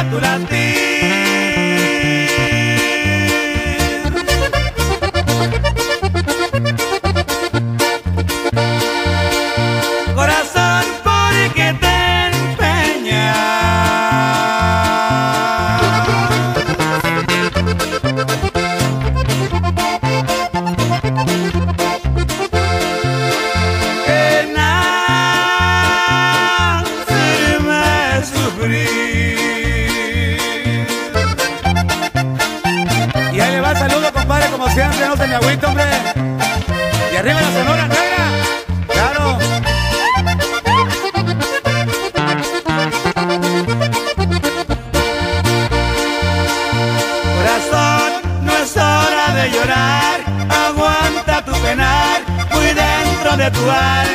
tu latir. Corazón, ¿por qué te empeñas en hacerme sufrir? Y ahí le va el saludo, compadre, como siempre, no se me agüite, hombre. Y arriba la Sonora Negra, claro. Corazón, no es hora de llorar, aguanta tu penar muy dentro de tu alma.